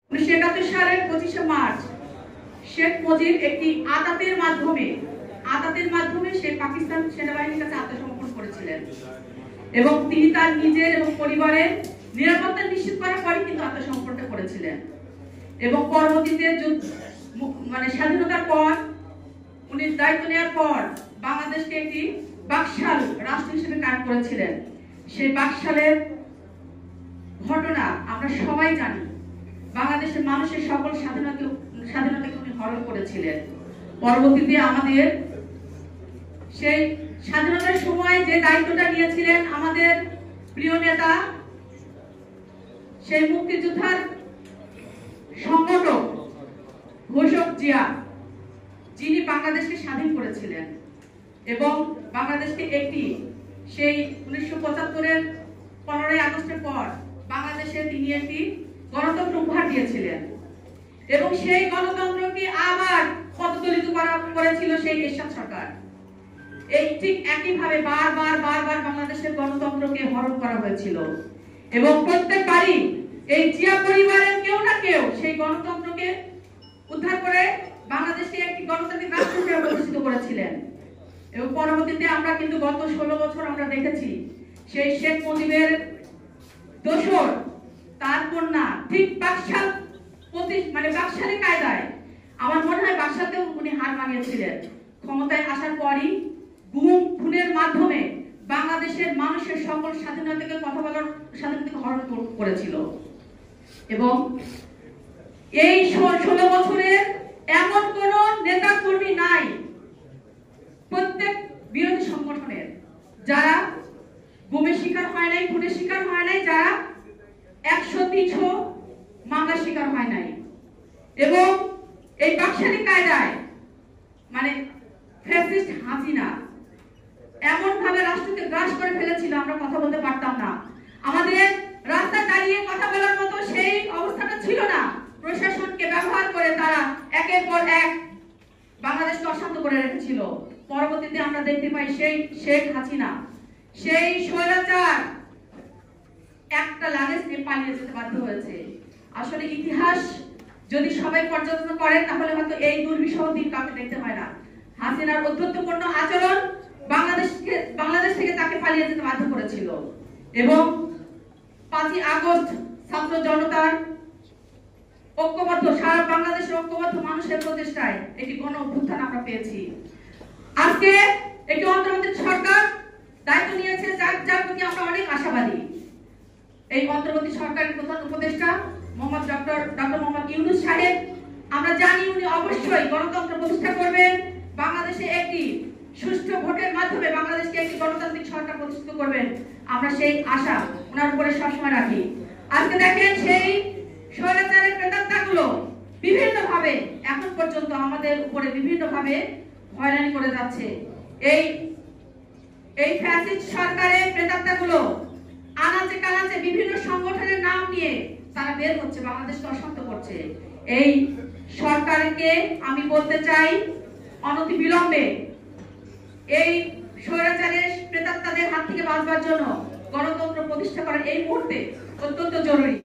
1971 সালের 25শে মার্চ শেখ মুজিব একটি আতাতের মাধ্যমে সে পাকিস্তান সেনাবাহিনীর কাছে আত্মসমর্পণ করেছিলেন এবং তিনি তার নিজের এবং পরিবারের নিরাপত্তা নিশ্চিত করার পরে কিন্তু আত্মসমর্পণটা করেছিলেন এবং পরবর্তীতে স্বাধীনতার পর উনি দায়িত্ব নেওয়ার পর বাংলাদেশকে একটি বাকশাল রাষ্ট্র হিসেবে কাজ করেছিলেন। সেই বাকশালের ঘটনা আমরা সবাই জানি। বাংলাদেশের মানুষের সকল স্বাধীনতাকে উনি হরণ করেছিলেন। পরবর্তীতে আমাদের সেই স্বাধীনতার সময় যে দায়িত্বটা নিয়েছিলেন আমাদের প্রিয় নেতা, সেই মুক্তিযোদ্ধার সংগঠক ঘোষক জিয়া, যিনি বাংলাদেশকে স্বাধীন করেছিলেন এবং বাংলাদেশকে একটি সেই 1975-এর 15ই আগস্টের পর বাংলাদেশে তিনি একটি গণতন্ত্র উপহার দিয়েছিলেন এবং সেই গণতন্ত্রকে আবার পদদলিত করেছিল সেই এরশাদ সরকার। এই ঠিক একইভাবে বারবার বাংলাদেশের গণতন্ত্রকে হরণ করা হয়েছিল এবং প্রত্যেকবারই এই জিয়া পরিবারের কেউ না কেউ সেই গণতন্ত্রকে উদ্ধার করে বাংলাদেশকে একটি গণতান্ত্রিক রাষ্ট্র হিসেবে প্রতিষ্ঠিত করেছিলেন এবং পরবর্তীতে আমরা কিন্তু গত 16 বছর আমরা দেখেছি সেই শেখ মুজিবের দোসর তার কন্যা ঠিক বাকশালী কায়দায়, আমার মনে হয় বাকশালতেও উনি হার মানিয়েছিলেন। ক্ষমতায় আসার পরই গুম খুনের মাধ্যমে বাংলাদেশের মানুষের সকল স্বাধীনতাকে কথা বলার স্বাধীনতাকে হরণ করেছিল এবং এই 16 বছরের এমন কোন নেতা কর্মী নাই প্রত্যেক বিরোধী সংগঠনের যারা গুমের শিকার হয় নাই, খুনের শিকার হয় নাই, যারা 103 মামলার শিকার হয় নাই এবং এই বাকশালী কায়দায় ফ্যাসিস্ট হাসিনা এমন ভাবে রাষ্ট্রকে গ্রাস করে ফেলেছিল আমরা কথা বলতে পারতাম না। আমাদের রাস্তা দাঁড়িয়ে কথা বলার মতো সেই অবস্থাটা ছিল না। প্রশাসনকে ব্যবহার করে তারা একের পর এক বাংলাদেশকে অশান্ত করে রেখেছিল। পরবর্তীতে আমরা দেখতে পাই সেই শেখ হাসিনা, সেই স্বৈরাচার একটা লাগেজ নিয়ে পালিয়ে যেতে বাধ্য হয়েছে। আসলে ইতিহাস যদি সবাই পর্যালোচনা করেন তাহলে হয়তো এই দুর্বিষহ দিন কাউকে দেখতে হয় না। হাসিনার অধ্যত্বপূর্ণ আচরণ বাংলাদেশ থেকে তাকে পালিয়ে যেতে বাধ্য করেছিল এবং 5ই আগস্ট ছাত্র জনতার ঐক্যবদ্ধ, সারা বাংলাদেশের ঐক্যবদ্ধ মানুষের প্রচেষ্টায় একটি গণ অভ্যুত্থান আমরা পেয়েছি। আজকে একটি অন্তর্বর্তী সরকার দায়িত্ব নিয়েছে যার প্রতি আমরা অনেক আশাবাদী। এই অন্তর্বর্তী সরকারের প্রধান উপদেষ্টা ডক্টর মোহাম্মদ ইউনূস সাহেব, আমরা জানি উনি অবশ্যই গণতন্ত্র প্রতিষ্ঠা করবেন, বাংলাদেশে একটি সুষ্ঠু ভোটের মাধ্যমে বাংলাদেশকে একটি গণতান্ত্রিক সরকার প্রতিষ্ঠিত করবেন। আমরা সেই আশা ওনার উপরে সবসময় রাখি। আজকে দেখেন সেই স্বৈরাচারের প্রেতাত্মাগুলো বিভিন্নভাবে এখন পর্যন্ত আমাদের উপরে বিভিন্নভাবে হয়রানি করে যাচ্ছে। এই ফ্যাসিস্ট সরকারের প্রেতাত্মাগুলো আনাচে কানাচে বিভিন্ন সংগঠনের নাম নিয়ে তারা বের হচ্ছে, বাংলাদেশকে অশান্ত করছে। এই সরকারকে আমি বলতে চাই অনতি বিলম্বে এই স্বৈরাচারের প্রেতাত্মাদের হাত থেকে বাঁচবার জন্য গণতন্ত্র প্রতিষ্ঠা করা এই মুহূর্তে অত্যন্ত জরুরি।